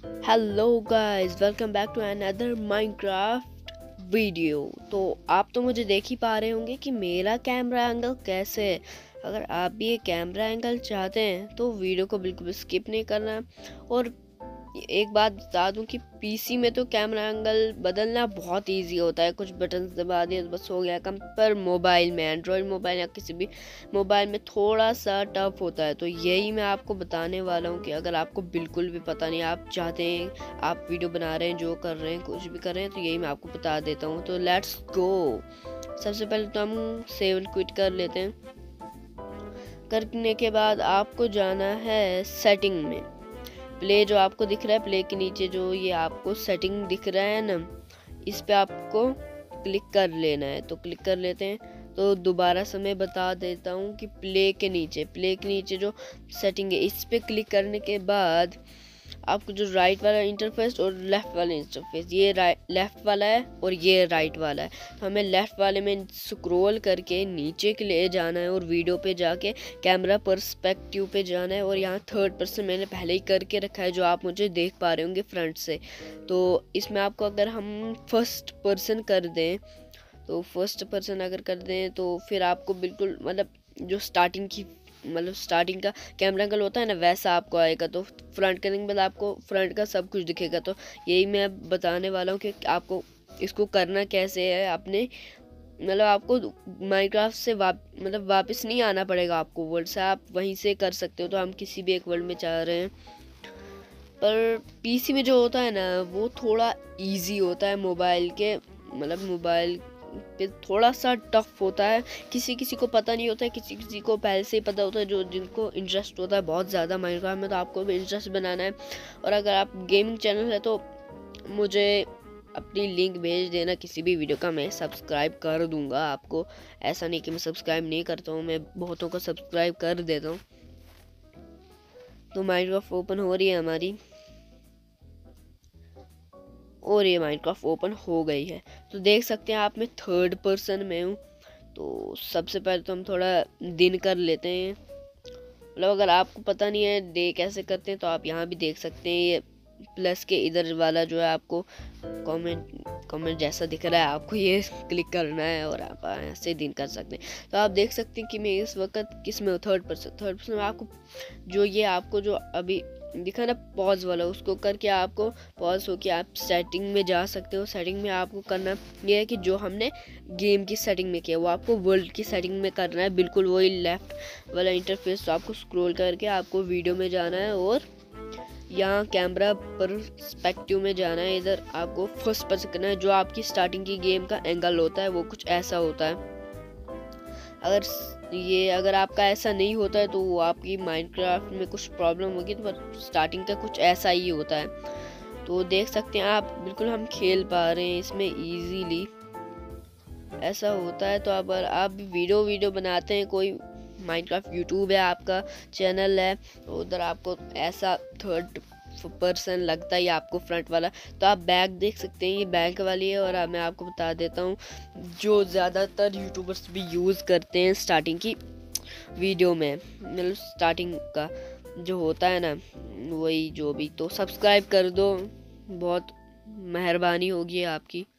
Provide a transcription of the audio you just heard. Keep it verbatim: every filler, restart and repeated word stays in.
Hello guys, welcome back to another Minecraft video. तो आप तो मुझे देख ही पा रहे होंगे कि मेरा कैमरा एंगल कैसे है। अगर आप भी ये कैमरा एंगल चाहते हैं तो वीडियो को बिल्कुल स्किप नहीं करना। और एक बात बता दूं कि पीसी में तो कैमरा एंगल बदलना बहुत इजी होता है, कुछ बटन दबा दिए तो बस हो गया काम। पर मोबाइल में, एंड्रॉयड मोबाइल या किसी भी मोबाइल में थोड़ा सा टफ होता है। तो यही मैं आपको बताने वाला हूँ कि अगर आपको बिल्कुल भी पता नहीं, आप चाहते हैं, आप वीडियो बना रहे हैं, जो कर रहे हैं, कुछ भी कर रहे हैं, तो यही मैं आपको बता देता हूँ। तो लेट्स गो। सबसे पहले तो हम सेव एंड क्विट कर लेते हैं। करने के बाद आपको जाना है सेटिंग में। प्ले जो आपको दिख रहा है, प्ले के नीचे जो ये आपको सेटिंग दिख रहा है ना, इस पे आपको क्लिक कर लेना है। तो क्लिक कर लेते हैं। तो दोबारा से मैं बता देता हूँ कि प्ले के नीचे प्ले के नीचे जो सेटिंग है, इस पे क्लिक करने के बाद आपको जो राइट वाला इंटरफेस और लेफ़्ट वाला इंटरफेस, ये राइट लेफ़्ट वाला है और ये राइट वाला है। तो हमें लेफ़्ट वाले में स्क्रॉल करके नीचे के लिए जाना है और वीडियो पे जाके कैमरा पर्सपेक्टिव पे जाना है। और यहाँ थर्ड पर्सन मैंने पहले ही करके रखा है, जो आप मुझे देख पा रहे होंगे फ्रंट से। तो इसमें आपको अगर हम फर्स्ट पर्सन कर दें, तो फर्स्ट पर्सन अगर कर दें तो फिर आपको बिल्कुल मतलब जो स्टार्टिंग की मतलब स्टार्टिंग का कैमरा एंगल होता है ना, वैसा आपको आएगा। तो फ्रंट करने के बाद आपको फ्रंट का सब कुछ दिखेगा। तो यही मैं बताने वाला हूँ कि आपको इसको करना कैसे है। अपने मतलब आपको माइनक्राफ्ट से वाप मतलब वापस नहीं आना पड़ेगा आपको, वर्ल्ड से आप वहीं से कर सकते हो। तो हम किसी भी एक वर्ल्ड में चाह रहे हैं, पर पीसी में जो होता है ना वो थोड़ा इजी होता है मोबाइल के मतलब मोबाइल पे थोड़ा सा टफ होता है। किसी किसी को पता नहीं होता है, किसी किसी को पहले से ही पता होता है, जो जिनको इंटरेस्ट होता है बहुत ज़्यादा माइनक्राफ्ट में। तो आपको भी इंटरेस्ट बनाना है। और अगर आप गेमिंग चैनल है तो मुझे अपनी लिंक भेज देना किसी भी वीडियो का, मैं सब्सक्राइब कर दूंगा आपको। ऐसा नहीं कि मैं सब्सक्राइब नहीं करता हूँ, मैं बहुतों को सब्सक्राइब कर देता हूँ। तो माइनक्राफ्ट ओपन हो रही है हमारी, और ये माइनक्राफ्ट ओपन हो गई है। तो देख सकते हैं आप, मैं थर्ड पर्सन में हूँ। तो सबसे पहले तो हम थोड़ा दिन कर लेते हैं। मतलब अगर आपको पता नहीं है डे कैसे करते हैं, तो आप यहाँ भी देख सकते हैं। ये प्लस के इधर वाला जो है आपको कमेंट कमेंट जैसा दिख रहा है, आपको ये क्लिक करना है और आप ऐसे दिन कर सकते हैं। तो आप देख सकते हैं कि मैं इस वक्त किस में हूँ, थर्ड पर्सन थर्ड पर्सन में। आपको जो ये आपको जो अभी दिखा ना पॉज वाला, उसको करके आपको पॉज होके आप सेटिंग में जा सकते हो। सेटिंग में आपको करना ये है कि जो हमने गेम की सेटिंग में किया वो आपको वर्ल्ड की सेटिंग में करना है, बिल्कुल वही लेफ्ट वाला इंटरफेस। तो आपको स्क्रॉल करके आपको वीडियो में जाना है और यहाँ कैमरा पर्सपेक्टिव में जाना है। इधर आपको फर्स्ट पर्सन करना है। जो आपकी स्टार्टिंग की गेम का एंगल होता है वो कुछ ऐसा होता है। अगर ये अगर आपका ऐसा नहीं होता है तो वो आपकी माइनक्राफ्ट में कुछ प्रॉब्लम होगी। तो स्टार्टिंग का कुछ ऐसा ही होता है। तो देख सकते हैं आप, बिल्कुल हम खेल पा रहे हैं इसमें इजीली, ऐसा होता है। तो अब आप भी वीडियो वीडियो बनाते हैं, कोई माइनक्राफ्ट यूट्यूब है आपका चैनल है, तो उधर आपको ऐसा थर्ड पर्सन लगता है आपको फ्रंट वाला। तो आप बैक देख सकते हैं, ये बैक वाली है। और मैं आपको बता देता हूँ जो ज़्यादातर यूट्यूबर्स भी यूज़ करते हैं स्टार्टिंग की वीडियो में, मतलब स्टार्टिंग का जो होता है ना वही जो भी। तो सब्सक्राइब कर दो, बहुत मेहरबानी होगी आपकी।